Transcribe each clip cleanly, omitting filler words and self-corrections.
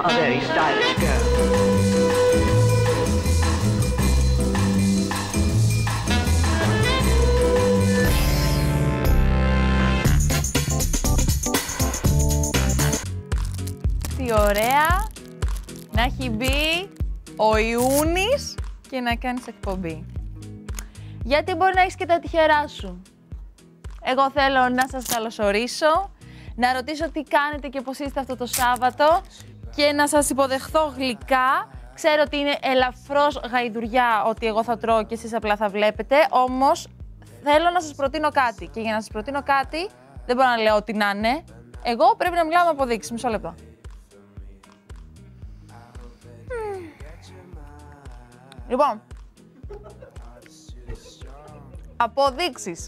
a very stylish girl. Τι ωραία να έχει μπει ο Ιούνις και να κάνεις εκπομπή. Γιατί μπορεί να έχεις και τα τυχερά σου. Εγώ θέλω να σας καλωσορίσω, να ρωτήσω τι κάνετε και πώς είστε αυτό το Σάββατο και να σας υποδεχθώ γλυκά. Ξέρω ότι είναι ελαφρώς γαϊδουριά ότι εγώ θα τρώω και εσείς απλά θα βλέπετε, όμως θέλω να σας προτείνω κάτι. Και για να σας προτείνω κάτι, δεν μπορώ να λέω ό,τι να είναι. Εγώ πρέπει να μιλάω με αποδείξεις. Μισό λεπτό. Λοιπόν, αποδείξεις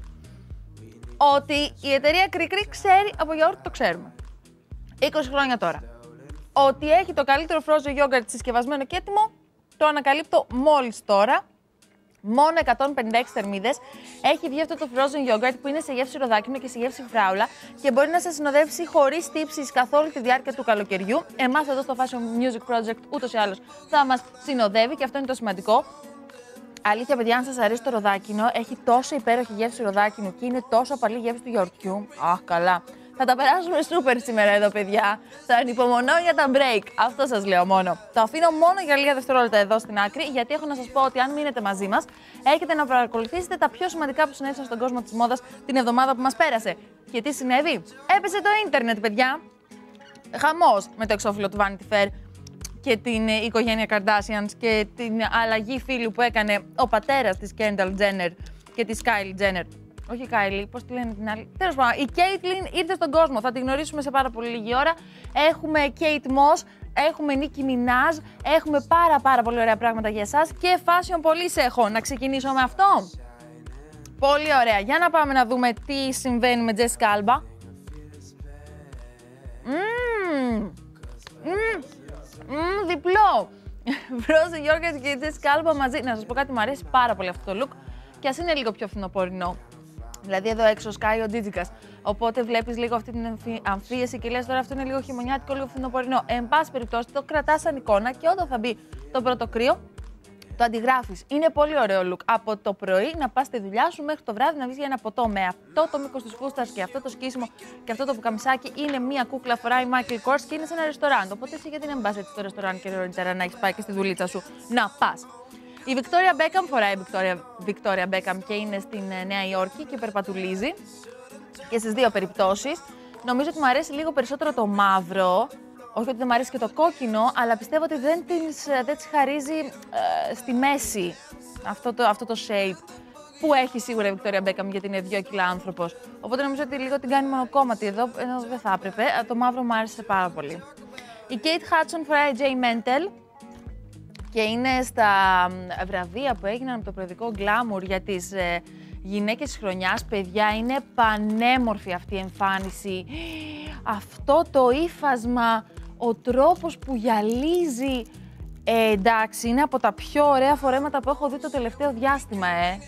ότι η εταιρεία Κρικρί ξέρει από γιαούρτι, το ξέρουμε. 20 χρόνια τώρα. Ότι έχει το καλύτερο frozen yogurt συσκευασμένο και έτοιμο, το ανακαλύπτω μόλις τώρα. Μόνο 156 θερμίδες. Έχει βγει αυτό το frozen yogurt που είναι σε γεύση ροδάκινο και σε γεύση φράουλα και μπορεί να σας συνοδεύσει χωρίς τύψεις καθ' όλη τη διάρκεια του καλοκαιριού. Εμάς εδώ στο Fashion Music Project ούτως ή άλλως θα μας συνοδεύει και αυτό είναι το σημαντικό. Αλήθεια, παιδιά, αν σας αρέσει το ροδάκινο, έχει τόσο υπέροχη γεύση ροδάκινου και είναι τόσο απαλή γεύση του γιαουρτιού. Αχ, καλά. Θα τα περάσουμε σούπερ σήμερα εδώ, παιδιά. Θα ανυπομονώ για τα break. Αυτό σας λέω μόνο. Το αφήνω μόνο για λίγα δευτερόλεπτα εδώ στην άκρη, γιατί έχω να σας πω ότι αν μείνετε μαζί μας, έχετε να παρακολουθήσετε τα πιο σημαντικά που συνέβησαν στον κόσμο της μόδας την εβδομάδα που μας πέρασε. Και τι συνέβη? Έπεσε το ίντερνετ, παιδιά. Χαμός με το εξώφυλλο του Vanity Fair και την οικογένεια Kardashians και την αλλαγή φίλου που έκανε ο πατέρας της Kendall Jenner και της Kylie Jenner. Όχι η Kylie, πώς τη λένε την άλλη. Τέλος πάντων, η Caitlyn ήρθε στον κόσμο. Θα την γνωρίσουμε σε πάρα πολύ λίγη ώρα. Έχουμε Kate Moss, έχουμε Nicki Minaj, έχουμε πάρα πολύ ωραία πράγματα για εσάς και fashion police έχω. Να ξεκινήσω με αυτό. Πολύ ωραία. Για να πάμε να δούμε τι συμβαίνει με Jessica Alba. Διπλό. Frozen yogurt και Jessica Alba μαζί. Να σας πω κάτι, μου αρέσει πάρα πολύ αυτό το look και ας είναι λίγο πιο φθινοπορεινό. Δηλαδή εδώ έξω σκάει ο Τζίτζικας. Οπότε βλέπεις λίγο αυτή την αμφίεση και λες τώρα αυτό είναι λίγο χειμωνιάτικο, λίγο φθινοπορεινό. Εν πάση περιπτώσει το κρατάς σαν εικόνα και όταν θα μπει το πρώτο κρύο, το αντιγράφεις. Είναι πολύ ωραίο look. Από το πρωί να πας στη δουλειά σου μέχρι το βράδυ να βγεις για ένα ποτό. Με αυτό το μήκος της φούστας και αυτό το σκίσιμο και αυτό το πουκαμισάκι είναι μία κούκλα, φοράει Michael Kors και είναι σε ένα ρεστοράν. Οπότε εσύ γιατί να μην πας έτσι στο ρεστοράν και νωρίτερα να έχεις πάει και στη δουλίτσα σου να πας. Η Victoria Beckham φοράει Victoria Beckham και είναι στην Νέα Υόρκη και περπατουλίζει και στις δύο περιπτώσεις. Νομίζω ότι μου αρέσει λίγο περισσότερο το μαύρο, όχι ότι δεν μου αρέσει και το κόκκινο, αλλά πιστεύω ότι δεν της χαρίζει στη μέση αυτό το shape που έχει σίγουρα η Victoria Beckham γιατί είναι 2 κιλά άνθρωπος. Οπότε νομίζω ότι λίγο την κάνει μονοκόμματη εδώ, ενώ δεν θα έπρεπε. Το μαύρο μου άρεσε πάρα πολύ. Η Kate Hudson φοράει J. Mental και είναι στα βραβεία που έγιναν από το περιοδικό Glamour για τις γυναίκες της χρονιάς. Παιδιά, είναι πανέμορφη αυτή η εμφάνιση. Αυτό το ύφασμα, ο τρόπος που γυαλίζει, εντάξει, είναι από τα πιο ωραία φορέματα που έχω δει το τελευταίο διάστημα,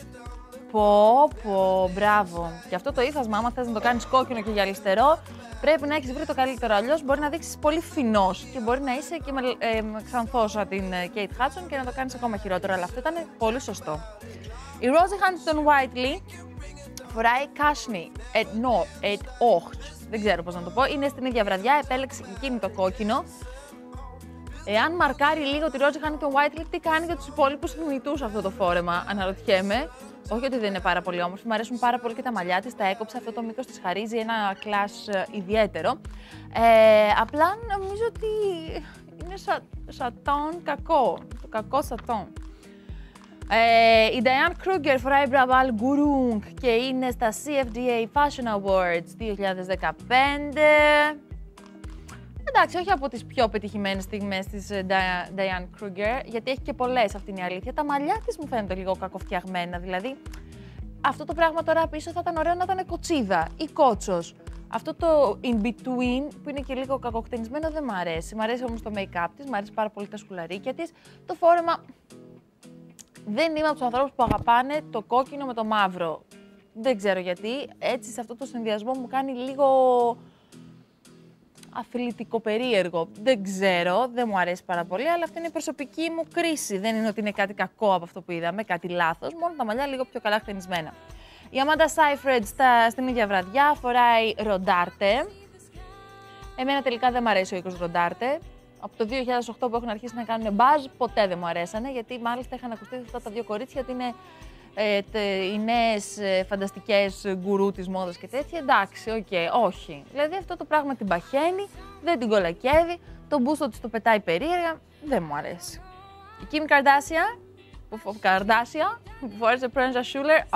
Πω, μπράβο. Και αυτό το ύφασμα, άμα θες να το κάνεις κόκκινο και γυαλιστερό, πρέπει να έχεις βρει το καλύτερο. Αλλιώς μπορεί να δείξεις πολύ φθηνός και μπορεί να είσαι και ξανθός σαν την Kate Hudson και να το κάνεις ακόμα χειρότερο. Αλλά αυτό ήταν πολύ σωστό. Η Rosie Huntington-Whiteley φοράει Cashmere et Ocht. Δεν ξέρω πώς να το πω. Είναι στην ίδια βραδιά, επέλεξε και εκείνη το κόκκινο. Εάν μαρκάρει λίγο τη Rosie Huntington-Whiteley, τι κάνει για τους υπόλοιπους θνητούς αυτό το φόρεμα, αναρωτιέμαι. Όχι ότι δεν είναι πάρα πολύ όμορφη, μου αρέσουν πάρα πολύ και τα μαλλιά της, τα έκοψε, αυτό το μήκος της χαρίζει ένα κλάσ ιδιαίτερο. Απλά νομίζω ότι είναι σατόν κακό, το κακό σατόν. Η Diane Kruger φοράει Μπραβάλ Gurung και είναι στα CFDA Fashion Awards 2015. Εντάξει, όχι από τις πιο πετυχημένες στιγμές της Diane Kruger, γιατί έχει και πολλές, αυτή είναι η αλήθεια. Τα μαλλιά της μου φαίνονται λίγο κακοφτιαγμένα, δηλαδή αυτό το πράγμα τώρα πίσω θα ήταν ωραίο να ήταν κοτσίδα ή κότσος. Αυτό το in-between που είναι και λίγο κακοκτενισμένο δεν μ' αρέσει. Μ' αρέσει όμως το make-up της, μ' αρέσει πάρα πολύ τα σκουλαρίκια της. Το φόρεμα δεν είμαι από τους ανθρώπους που αγαπάνε το κόκκινο με το μαύρο. Δεν ξέρω γιατί, έτσι σε αυτό το συνδυασμό μου κάνει λίγο αθλητικό περίεργο. Δεν ξέρω, δεν μου αρέσει πάρα πολύ, αλλά αυτή είναι η προσωπική μου κρίση. Δεν είναι ότι είναι κάτι κακό από αυτό που είδαμε, κάτι λάθος, μόνο τα μαλλιά λίγο πιο καλά χτενισμένα. Η Amanda Seyfried στην ίδια βραδιά φοράει ροντάρτε. Εμένα τελικά δεν μου αρέσει ο οίκος ροντάρτε. Από το 2008 που έχουν αρχίσει να κάνουν μπάζ, ποτέ δεν μου αρέσανε, γιατί μάλιστα είχαν ακουστεί αυτά τα δύο κορίτσια ότι είναι οι νέες φανταστικές γκουρού της μόδας και τέτοια. Εντάξει, όχι. Δηλαδή αυτό το πράγμα την παχαίνει, δεν την κολακεύει, το μπούστο της το πετάει περίεργα, δεν μου αρέσει. Η Kim Kardashian, που φόρεσε Prenza Schuler,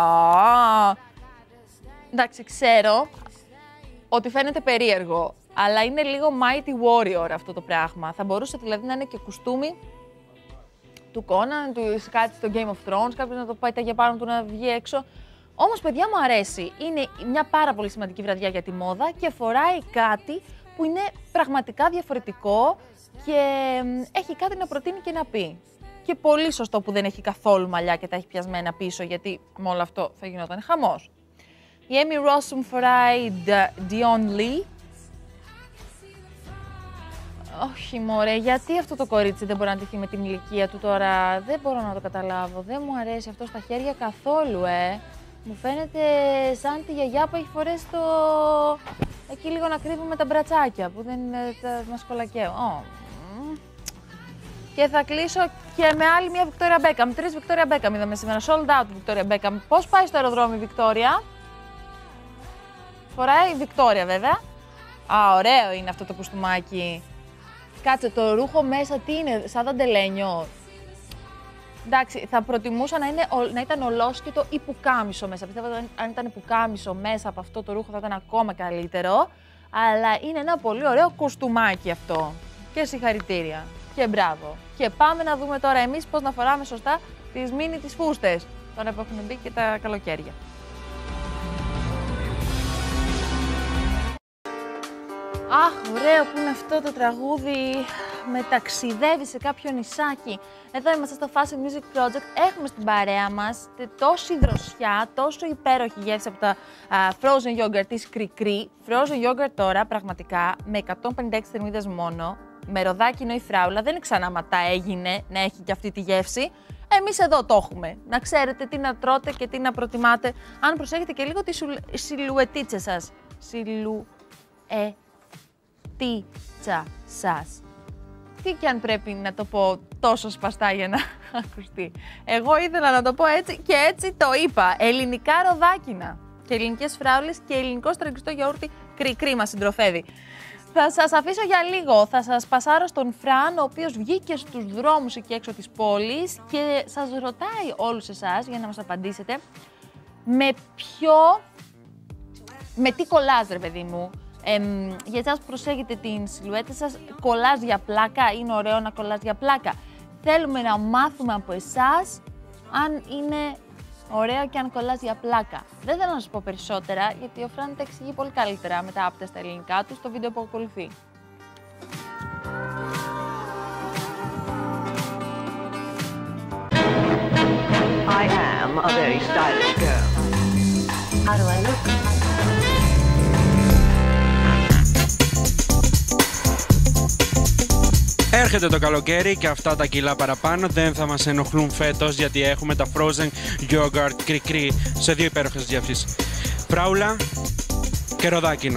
εντάξει, ξέρω ότι φαίνεται περίεργο, αλλά είναι λίγο Mighty Warrior αυτό το πράγμα. Θα μπορούσε δηλαδή να είναι και κουστούμι του Conan, του κάτι στο Game of Thrones, κάποιος να το πάει για πάνω του να βγει έξω. Όμως, παιδιά, μου αρέσει. Είναι μια πάρα πολύ σημαντική βραδιά για τη μόδα και φοράει κάτι που είναι πραγματικά διαφορετικό και έχει κάτι να προτείνει και να πει. Και πολύ σωστό που δεν έχει καθόλου μαλλιά και τα έχει πιασμένα πίσω, γιατί με όλο αυτό θα γινόταν χαμός. Η Amy Rossum φοράει Dion Lee. Όχι μωρέ, γιατί αυτό το κορίτσι δεν μπορεί να ντυθεί με την ηλικία του τώρα, δεν μπορώ να το καταλάβω, δεν μου αρέσει αυτό στα χέρια καθόλου, Μου φαίνεται σαν τη γιαγιά που έχει φορέσει το... εκεί λίγο να κρύβουμε τα μπρατσάκια, που δεν μας κολακαίω. Και θα κλείσω και με άλλη μια Victoria Beckham, 3 Victoria Beckham είδαμε σήμερα, sold out Victoria Beckham. Πώς πάει στο αεροδρόμιο η Victoria? Φοράει η Victoria βέβαια. Ωραίο είναι αυτό το κουστούμάκι. Κάτσε, το ρούχο μέσα τι είναι, σαν δαντελένιο. Εντάξει, θα προτιμούσα να ήταν ολόσκητο ή πουκάμισο μέσα. Πιστεύω ότι αν ήταν πουκάμισο μέσα από αυτό το ρούχο θα ήταν ακόμα καλύτερο. Αλλά είναι ένα πολύ ωραίο κουστούμάκι αυτό. Και συγχαρητήρια. Και μπράβο. Και πάμε να δούμε τώρα εμείς πώς να φοράμε σωστά τις μίνι τις φούστες. Τώρα που έχουν μπει και τα καλοκαίρια. Αχ, ωραίο που είναι αυτό το τραγούδι, με ταξιδεύει σε κάποιο νησάκι. Εδώ είμαστε στο Fashion Music Project, έχουμε στην παρέα μας τόση δροσιά, τόσο υπέροχη γεύση από τα frozen yogurt της Κρικρή. Frozen yogurt τώρα πραγματικά με 156 θερμίδες μόνο, με ροδάκινο ή φράουλα, δεν είναι ξανά ματά έγινε να έχει και αυτή τη γεύση. Εμείς εδώ το έχουμε. Να ξέρετε τι να τρώτε και τι να προτιμάτε, αν προσέχετε και λίγο τις σιλουετίτσες σας. Τίτσα σας. Τι και αν πρέπει να το πω τόσο σπαστά για να ακουστεί. Εγώ ήθελα να το πω έτσι και έτσι το είπα. Ελληνικά ροδάκινα και ελληνικές φράουλες και ελληνικό στραγγιστό γιαούρτι Κρικρή μας συντροφεύει. Θα σας αφήσω για λίγο, θα σας πασάρω στον Φραν, ο οποίος βγήκε στους δρόμους εκεί έξω της πόλης και σας ρωτάει όλους εσάς για να μας απαντήσετε με τι κολλάζ, ρε παιδί μου. Για εσάς που προσέχετε την σιλουέτα σας, κολλάζ για πλάκα, είναι ωραίο να κολλάζ για πλάκα. Θέλουμε να μάθουμε από εσάς αν είναι ωραίο και αν κολλάζ για πλάκα. Δεν θέλω να σας πω περισσότερα, γιατί ο Φραν τα εξηγεί πολύ καλύτερα μετά από τα ελληνικά του στο βίντεο που ακολουθεί. I am a very stylish girl. How do I look? Έρχεται το καλοκαίρι και αυτά τα κιλά παραπάνω δεν θα μας ενοχλούν φέτος, γιατί έχουμε τα frozen yogurt Κρικρή σε δύο υπέροχες γεύσεις. Φράουλα και ροδάκινο.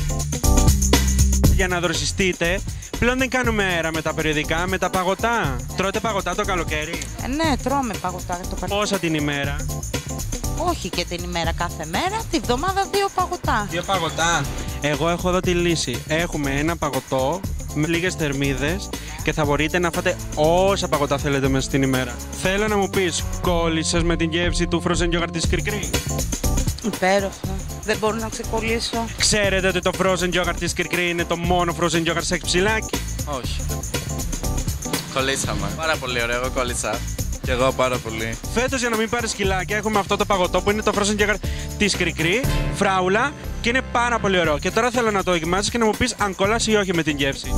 Για να δροσιστείτε, πλέον δεν κάνουμε αέρα με τα περιοδικά, με τα παγωτά. Τρώτε παγωτά το καλοκαίρι? Ναι, τρώμε παγωτά το καλοκαίρι. Πόσα την ημέρα? Όχι και την ημέρα, κάθε μέρα, τη βδομάδα 2 παγωτά. 2 παγωτά. Εγώ έχω εδώ τη λύση. Έχουμε ένα παγωτό με λίγες θερμίδες και θα μπορείτε να φάτε όσα παγωτά θέλετε μέσα στην ημέρα. Θέλω να μου πεις, κόλλησες με την γεύση του frozen yogurt της Κρικρή? Υπέροχο. Δεν μπορώ να ξεκολλήσω. Ξέρετε ότι το frozen yogurt της Κρικρή είναι το μόνο frozen yogurt σε ξυλάκι? Όχι. Κολλήσαμε. Πάρα πολύ ωραίο, εγώ κόλλησα. Και εγώ πάρα πολύ. Φέτος, για να μην πάρεις κιλάκια, έχουμε αυτό το παγωτό που είναι το frozen yogurt της Κρικρή, φράουλα, και είναι πάρα πολύ ωραίο. Και τώρα θέλω να το δοκιμάσεις και να μου πεις αν κολλάς ή όχι με την γεύση.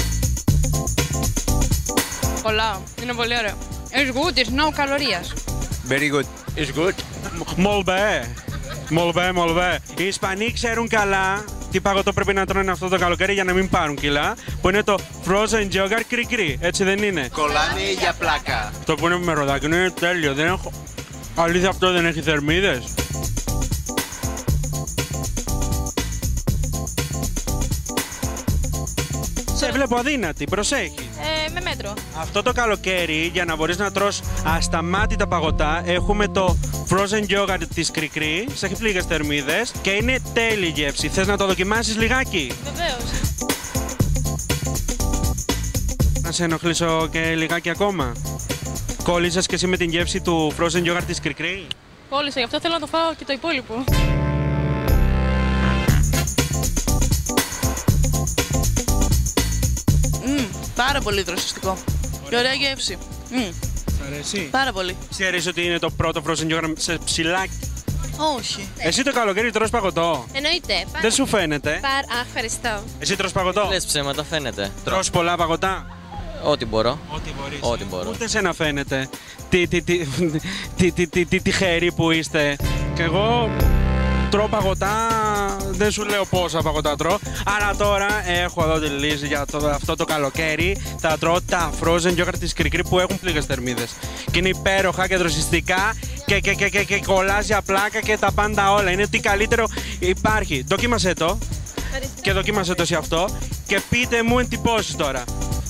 Κολλάω. Είναι πολύ ωραίο. It's good, it's no calories. Very good. It's good. Μολβέ. Οι Ισπανοί ξέρουν καλά τι παγωτό πρέπει να τρώνε αυτό το καλοκαίρι για να μην πάρουν κιλά, που είναι το frozen yogurt κρικρί, έτσι δεν είναι? Κολλάνε για πλάκα. Αυτό που είναι με ροδάκι είναι τέλειο, δεν έχω... Αλήθεια αυτό δεν έχει θερμίδες? Σε βλέπω αδύνατη, προσέχει. Με μέτρο. Αυτό το καλοκαίρι, για να μπορείς να τρως ασταμάτητα παγωτά, έχουμε το frozen yogurt της Κρικρή, σε έχει λίγες θερμίδες και είναι τέλειη γεύση. Θες να το δοκιμάσεις λιγάκι? Βεβαίως. Να σε ενοχλήσω και λιγάκι ακόμα? Κόλλησες και εσύ με την γεύση του frozen yogurt της Κρικρή? Κόλλησα, γι' αυτό θέλω να το φάω και το υπόλοιπο. Πάρα πολύ δροσιστικό. Και ωραία γεύση. Σ' αρέσει? Πάρα πολύ. Ξέρεις ότι είναι το πρώτο frozen yogurt σε ψηλάκι? Όχι. Εσύ το καλοκαίρι τρως παγωτό? Εννοείται. Δεν σου φαίνεται? Ευχαριστώ. Εσύ τρως παγωτό? Λες ψέματα, φαίνεται. Τρως πολλά παγωτά? Ό,τι μπορώ. Ό,τι μπορείς. Ό,τι μπορώ. Ούτε σε να φαίνεται. Τι τυχεροί που είστε. Και εγώ τρώω παγωτά, δεν σου λέω πόσα παγωτά τρώω. Αλλά τώρα έχω εδώ τη λύση για αυτό το καλοκαίρι. Θα τρώω τα frozen yogurt της Κρικρή που έχουν πλήγες θερμίδες. Και είναι υπέροχα και δροσιστικά και κολλάζει πλάκα και τα πάντα όλα. Είναι ό,τι καλύτερο υπάρχει. Δοκίμασέ το. Και δοκίμασέ το εσύ αυτό. Και πείτε μου εντυπώσεις τώρα.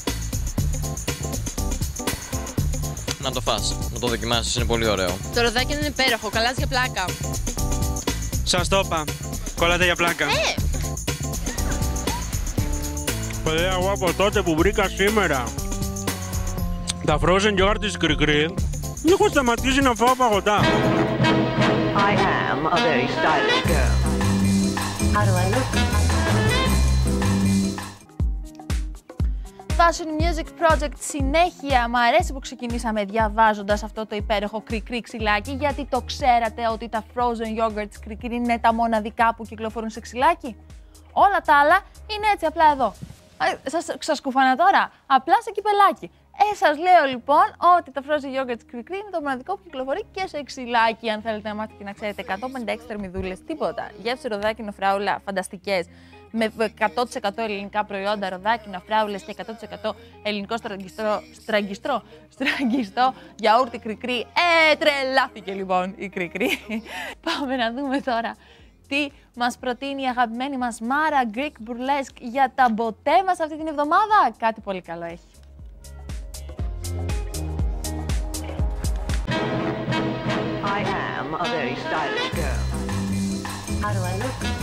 Να το φας, να το δοκιμάσεις, είναι πολύ ωραίο. Το ροδάκι είναι υπέροχο, κολλάζει για πλάκα. Σας το είπα. Κολλάτε για πλάκα. Παιδιά, εγώ από τότε που βρήκα σήμερα τα frozen yogurt της Κρικρή, έχω σταματήσει να φάω παγωτά. I am a very stylish girl. How do I look? Fashion Music Project συνέχεια. Μ' αρέσει που ξεκινήσαμε διαβάζοντας αυτό το υπέροχο Κρικρή ξυλάκι, γιατί το ξέρατε ότι τα frozen yogurt της Κρικρή είναι τα κυκλοφορούν σε ξυλάκι? Όλα τα άλλα είναι έτσι απλά εδώ. Σας κουφάνα τώρα, απλά σε κυπελάκι. Σας λέω λοιπόν ότι τα frozen yogurt της Κρικρή είναι το μοναδικό που κυκλοφορεί και σε ξυλάκι, αν θέλετε να μάθετε και να ξέρετε. 156 θερμιδούλες, τίποτα. Γεύση, ροδάκι, νοφράουλα, φανταστικές. Με 100% ελληνικά προϊόντα, ροδάκινα, φράουλες και 100% ελληνικό στραγγιστό γιαούρτι Κρικρή. Τρελάθηκε λοιπόν η Κρικρή. Πάμε να δούμε τώρα τι μας προτείνει η αγαπημένη μας Μάρα Greek Burlesque για τα μποτέ μας αυτή την εβδομάδα. Κάτι πολύ καλό έχει. I am a very stylish girl. How do I look?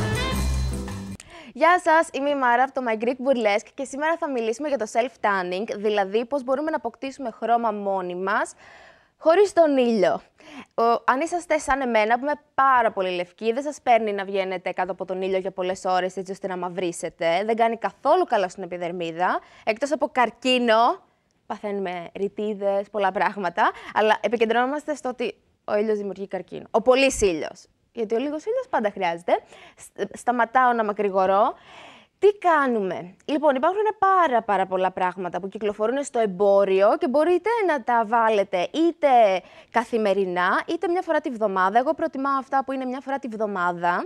Γεια σας, είμαι η Μάρα από το My Greek Burlesque και σήμερα θα μιλήσουμε για το self-tanning, δηλαδή πώς μπορούμε να αποκτήσουμε χρώμα μόνοι μας, χωρίς τον ήλιο. Αν είσαστε σαν εμένα, που είμαι πάρα πολύ λευκή, δεν σας παίρνει να βγαίνετε κάτω από τον ήλιο για πολλές ώρες έτσι ώστε να μαυρίσετε, δεν κάνει καθόλου καλό στην επιδερμίδα, εκτός από καρκίνο, παθαίνουμε ρητίδες, πολλά πράγματα, αλλά επικεντρωνόμαστε στο ότι ο ήλιος δημιουργεί καρκίνο. Ο πολύς ήλιος. Γιατί ο λίγος ήλιος πάντα χρειάζεται. Σταματάω να μακρηγορώ. Τι κάνουμε? Λοιπόν, υπάρχουν πάρα πολλά πράγματα που κυκλοφορούν στο εμπόριο και μπορείτε να τα βάλετε είτε καθημερινά, είτε μια φορά τη βδομάδα. Εγώ προτιμάω αυτά που είναι μια φορά τη βδομάδα,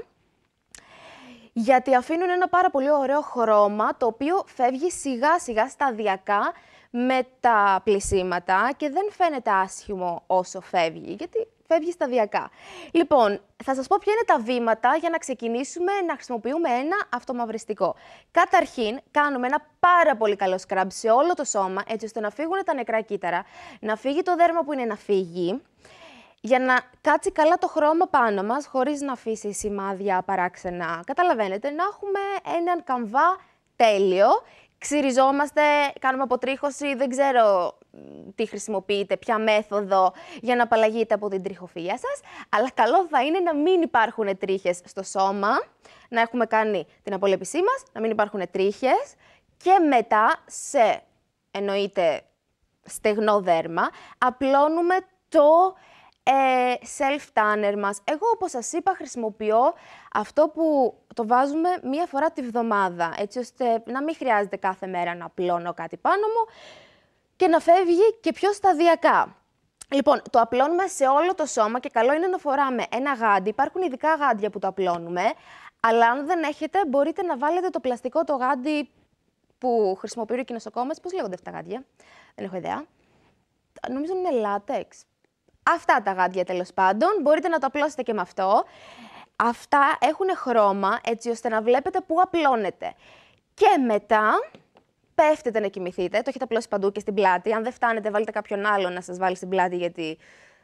γιατί αφήνουν ένα πάρα πολύ ωραίο χρώμα, το οποίο φεύγει σιγά σιγά σταδιακά με τα πλυσίματα και δεν φαίνεται άσχημο όσο φεύγει, γιατί φεύγει σταδιακά. Λοιπόν, θα σας πω ποια είναι τα βήματα για να ξεκινήσουμε να χρησιμοποιούμε ένα αυτομαυριστικό. Καταρχήν, κάνουμε ένα πάρα πολύ καλό σκραμπ σε όλο το σώμα, έτσι ώστε να φύγουν τα νεκρά κύτταρα, να φύγει το δέρμα που είναι να φύγει, για να κάτσει καλά το χρώμα πάνω μας, χωρίς να αφήσει σημάδια παράξενα. Καταλαβαίνετε, να έχουμε έναν καμβά τέλειο. Ξυριζόμαστε, κάνουμε αποτρίχωση, δεν ξέρω τι χρησιμοποιείτε, ποια μέθοδο για να απαλλαγείτε από την τριχοφυΐα σας, αλλά καλό θα είναι να μην υπάρχουν τρίχες στο σώμα, να έχουμε κάνει την απολέπισή μας, να μην υπάρχουν τρίχες και μετά σε, εννοείται, στεγνό δέρμα, απλώνουμε το self-tanner μας. Εγώ, όπως σας είπα, χρησιμοποιώ αυτό που το βάζουμε μία φορά τη βδομάδα, έτσι ώστε να μην χρειάζεται κάθε μέρα να απλώνω κάτι πάνω μου και να φεύγει και πιο σταδιακά. Λοιπόν, το απλώνουμε σε όλο το σώμα και καλό είναι να φοράμε ένα γάντι. Υπάρχουν ειδικά γάντια που το απλώνουμε, Αλλά αν δεν έχετε, μπορείτε να βάλετε το πλαστικό το γάντι που χρησιμοποιούν οι κοινοσοκόμες. Πώς λέγονται αυτά τα γάντια, δεν έχω ιδέα. Νομίζω είναι λάτεξ. Αυτά τα γάντια τέλος πάντων, μπορείτε να το απλώσετε και με αυτό. Αυτά έχουν χρώμα έτσι ώστε να βλέπετε πού απλώνετε. Και μετά πέφτετε να κοιμηθείτε, το έχετε απλώσει παντού και στην πλάτη. Αν δεν φτάνετε, βάλτε κάποιον άλλον να σας βάλει στην πλάτη, γιατί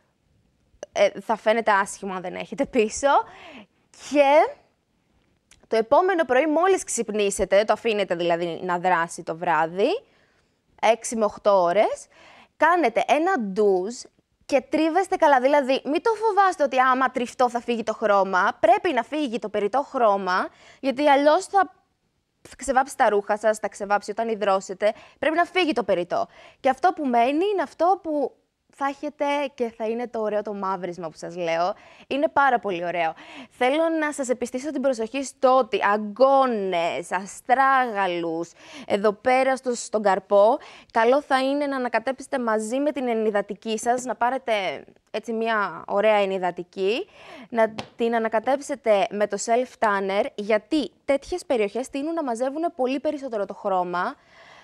θα φαίνεται άσχημο αν δεν έχετε πίσω. Και το επόμενο πρωί, μόλις ξυπνήσετε, το αφήνετε δηλαδή να δράσει το βράδυ, 6 με 8 ώρες, κάνετε ένα ντουζ και τρίβεστε καλά. Δηλαδή, μην το φοβάστε ότι άμα τριφτώ θα φύγει το χρώμα. Πρέπει να φύγει το περιττό χρώμα, γιατί αλλιώς θα ξεβάψει τα ρούχα σας, θα ξεβάψει όταν υδρώσετε. Πρέπει να φύγει το περιττό. Και αυτό που μένει είναι αυτό που θα έχετε και θα είναι το ωραίο το μαύρισμα που σας λέω. Είναι πάρα πολύ ωραίο. Θέλω να σας επιστήσω την προσοχή στο ότι αγκώνες, αστράγαλους, εδώ πέρα στον καρπό, καλό θα είναι να ανακατέψετε μαζί με την ενυδατική σας, να πάρετε έτσι μια ωραία ενυδατική, να την ανακατέψετε με το self-tanner, γιατί τέτοιες περιοχές τείνουν να μαζεύουν πολύ περισσότερο το χρώμα.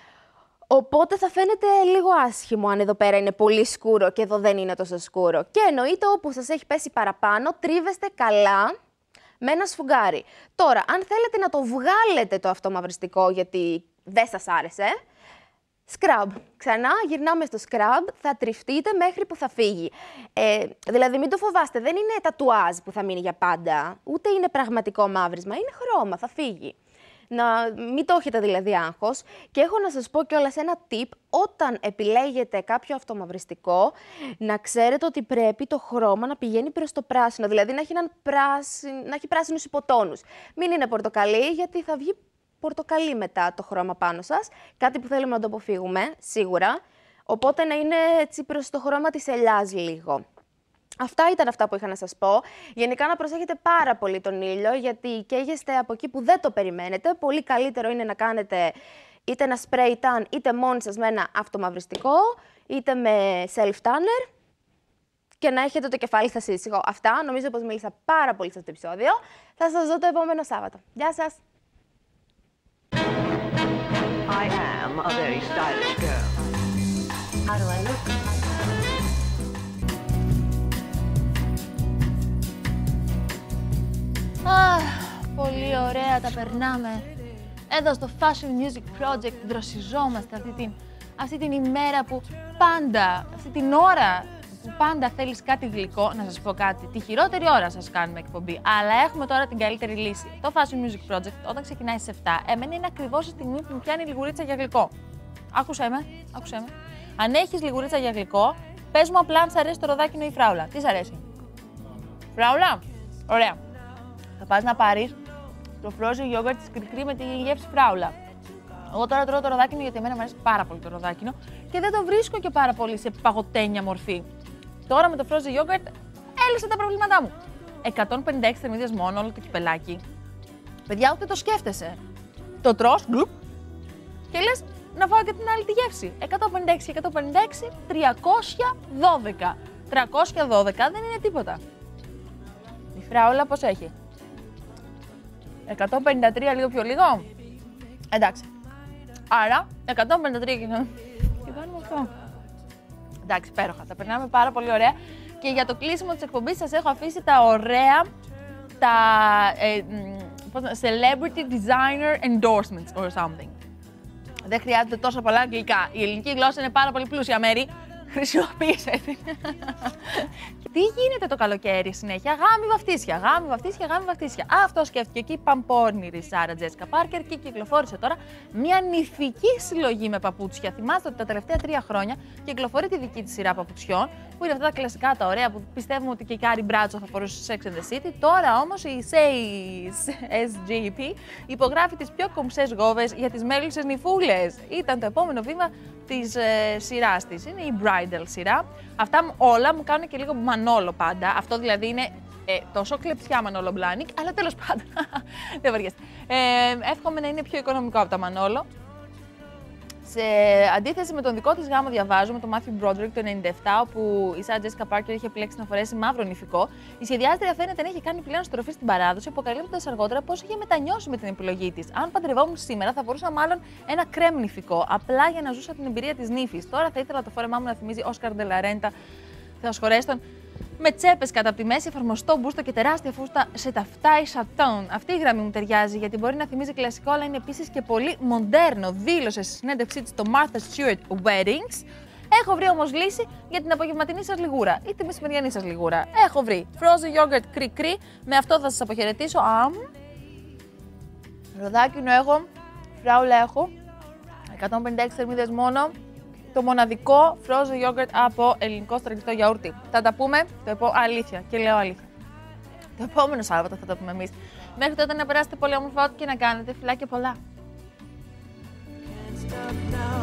Οπότε θα φαίνεται λίγο άσχημο αν εδώ πέρα είναι πολύ σκούρο και εδώ δεν είναι τόσο σκούρο. Και εννοείται όπου σας έχει πέσει παραπάνω, τρίβεστε καλά με ένα σφουγγάρι. Τώρα, αν θέλετε να το βγάλετε το αυτομαυριστικό γιατί δεν σας άρεσε, σκραμπ. Ξανά γυρνάμε στο σκραμπ, θα τριφτείτε μέχρι που θα φύγει. Δηλαδή μην το φοβάστε, δεν είναι τατουάζ που θα μείνει για πάντα, ούτε είναι πραγματικό μαύρισμα, είναι χρώμα, θα φύγει. Να μην το έχετε δηλαδή άγχος. Και έχω να σας πω κιόλας ένα tip, όταν επιλέγετε κάποιο αυτομαυριστικό, να ξέρετε ότι πρέπει το χρώμα να πηγαίνει προς το πράσινο, δηλαδή να έχει πράσινους υποτόνους. Μην είναι πορτοκαλί, γιατί θα βγει πορτοκαλί μετά το χρώμα πάνω σας, κάτι που θέλουμε να το αποφύγουμε, σίγουρα, οπότε να είναι έτσι προς το χρώμα της ελιάς λίγο. Αυτά ήταν αυτά που είχα να σας πω. Γενικά να προσέχετε πάρα πολύ τον ήλιο, γιατί καίγεστε από εκεί που δεν το περιμένετε. Πολύ καλύτερο είναι να κάνετε είτε ένα spray tan, είτε μόνοι σας με ένα αυτομαυριστικό, είτε με self-tanner και να έχετε το κεφάλι σας ήσυχο. Αυτά, νομίζω πως μίλησα πάρα πολύ σε αυτό το επεισόδιο. Θα σας δω το επόμενο Σάββατο. Γεια σας! I am a very stylish girl. How do I look? Πολύ ωραία τα περνάμε. Εδώ στο Fashion Music Project δροσιζόμαστε αυτή την ημέρα που πάντα, αυτή την ώρα που πάντα θέλεις κάτι γλυκό. Να σας πω κάτι, τη χειρότερη ώρα σας κάνουμε εκπομπή, αλλά έχουμε τώρα την καλύτερη λύση. Το Fashion Music Project όταν ξεκινάει στις 7, εμένα είναι ακριβώς η στιγμή που μου πιάνει λιγουρίτσα για γλυκό. Άκουσέ με. Αν έχεις λιγουρίτσα για γλυκό, πες μου απλά αν σ' αρέσει το ροδάκινο ή η φράουλα. Τι σ' αρέσει? Φράουλα? Ωραία. Θα πας να πάρεις το frozen yogurt της Κρικρή με τη γεύση φράουλα. Εγώ τώρα τρώω το ροδάκινο γιατί εμένα μου αρέσει πάρα πολύ το ροδάκινο και δεν το βρίσκω και πάρα πολύ σε παγωτένια μορφή. Τώρα με το frozen yogurt έλυσα τα προβλήματά μου. 156 θερμίδες μόνο, όλο το κυπελάκι. Παιδιά, ούτε το σκέφτεσαι. Το τρως, γκλουπ, και λες να φάω και την άλλη τη γεύση. 156 και 156, 312. 312 δεν είναι τίποτα. Η φράουλα πώς έχει? 153 λίγο πιο λίγο. Εντάξει. Άρα, 153 και κάνουμε αυτό. Εντάξει, υπέροχα. Τα περνάμε πάρα πολύ ωραία. Και για το κλείσιμο της εκπομπής σας έχω αφήσει τα ωραία, celebrity designer endorsements or something. Δεν χρειάζεται τόσο πολλά αγγλικά. Η ελληνική γλώσσα είναι πάρα πολύ πλούσια, Μέρη. Χρησιμοποίησε την. Τι γίνεται το καλοκαίρι συνέχεια? Γάμοι βαφτίσια. Αυτό σκέφτηκε εκεί η παμπόρνηρη Σάρα Τζέσικα Πάρκερ και κυκλοφόρησε τώρα μια νηφική συλλογή με παπούτσια. Θυμάστε ότι τα τελευταία 3 χρόνια κυκλοφορεί τη δική της σειρά παπουτσιών, που είναι αυτά τα κλασικά, τα ωραία που πιστεύουμε ότι και η Κάρι Μπράτσο θα φορούσε σε Sex and the City. Τώρα όμως η SGP υπογράφει τις πιο κομψές γόβες για τις μέλισσες νηφούλες. Ήταν το επόμενο βήμα της σειράς της. Είναι η bridal σειρά. Αυτά όλα μου κάνουν και λίγο Μανόλο πάντα. Αυτό δηλαδή είναι τόσο κλεψιά Μανόλο Μπλάνικ, αλλά τέλος πάντων. Δεν βαριέστε. Εύχομαι να είναι πιο οικονομικό από τα Μανόλο. Σε αντίθεση με τον δικό της γάμο, διαβάζουμε τον Matthew Broderick το 1997, όπου η Sarah Jessica Parker είχε επιλέξει να φορέσει μαύρο νηφικό. Η σχεδιάστρια φαίνεται να είχε κάνει πλέον στροφή στην παράδοση, αποκαλύπτοντας αργότερα πως είχε μετανιώσει με την επιλογή της. Αν παντρευόμουν σήμερα, θα φορούσα μάλλον ένα κρέμ νηφικό, απλά για να ζούσα την εμπειρία της νύφης. Τώρα θα ήθελα το φόρεμά μου να θυμίζει Όσκαρ Ντελαρέντα, Θεός χωρέστον, με τσέπες κατά από τη μέση, εφαρμοστό μπούστο και τεράστια φούστα σε ταφτάι σατόν. Αυτή η γραμμή μου ταιριάζει, γιατί μπορεί να θυμίζει κλασικό, αλλά είναι επίσης και πολύ μοντέρνο, δήλωσε στη συνέντευξή της στο Martha Stewart Weddings. Έχω βρει όμως λύση για την απογευματινή σας λιγούρα ή τη μεσημεριανή σας λιγούρα. Έχω βρει frozen yogurt κρι-κρι, με αυτό θα σας αποχαιρετήσω. Ροδάκινο έχω, φράουλα έχω, 156 θερμίδες μόνο. Το μοναδικό frozen yogurt από ελληνικό στραγγιστό γιαούρτι. Θα τα πούμε, αλήθεια, και λέω αλήθεια. Το επόμενο Σάββατο θα τα πούμε εμείς. Μέχρι τότε να περάσετε πολύ όμορφα, ό,τι και να κάνετε. Φιλάκια πολλά.